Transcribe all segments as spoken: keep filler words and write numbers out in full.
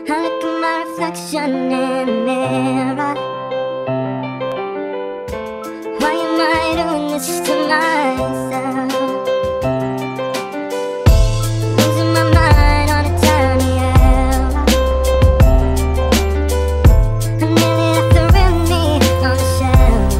I look at my reflection in the mirror. Why am I doing this to myself? Losing my mind on a tiny error. I nearly left the real me on the shelf.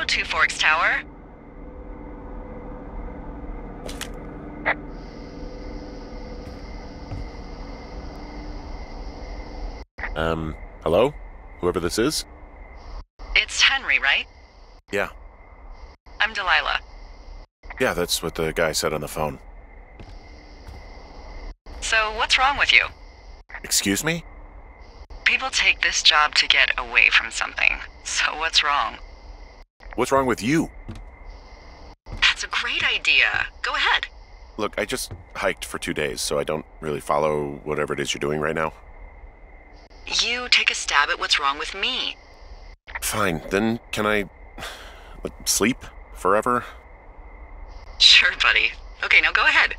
Two Forks Tower. Um, hello? Whoever this is? It's Henry, right? Yeah. I'm Delilah. Yeah, that's what the guy said on the phone. So, what's wrong with you? Excuse me? People take this job to get away from something. So, what's wrong? What's wrong with you? That's a great idea. Go ahead. Look, I just hiked for two days, so I don't really follow whatever it is you're doing right now. You take a stab at what's wrong with me. Fine, then can I... like, sleep? Forever? Sure, buddy. Okay, now go ahead.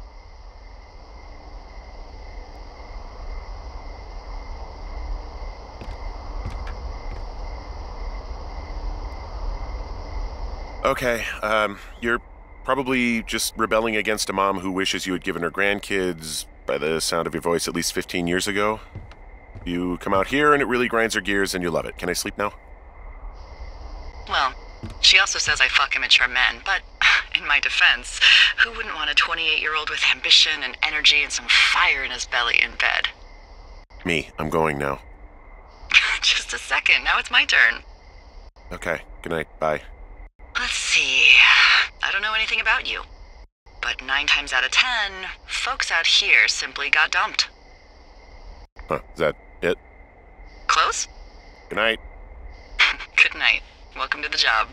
Okay, um, you're probably just rebelling against a mom who wishes you had given her grandkids, by the sound of your voice, at least fifteen years ago. You come out here and it really grinds her gears and you love it. Can I sleep now? Well, she also says I fuck immature men, but in my defense, who wouldn't want a twenty-eight-year-old with ambition and energy and some fire in his belly in bed? Me, I'm going now. Just a second, now it's my turn. Okay, good night, bye. Let's see. I don't know anything about you. But nine times out of ten, folks out here simply got dumped. Huh, is that it? Close? Good night. Good night. Welcome to the job.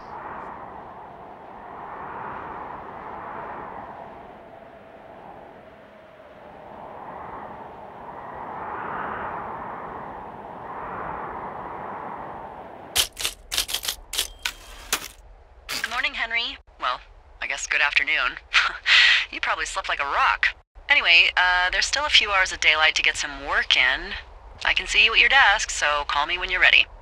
Good morning, Henry. Well, I guess good afternoon. You probably slept like a rock. Anyway, uh, there's still a few hours of daylight to get some work in. I can see you at your desk, so call me when you're ready.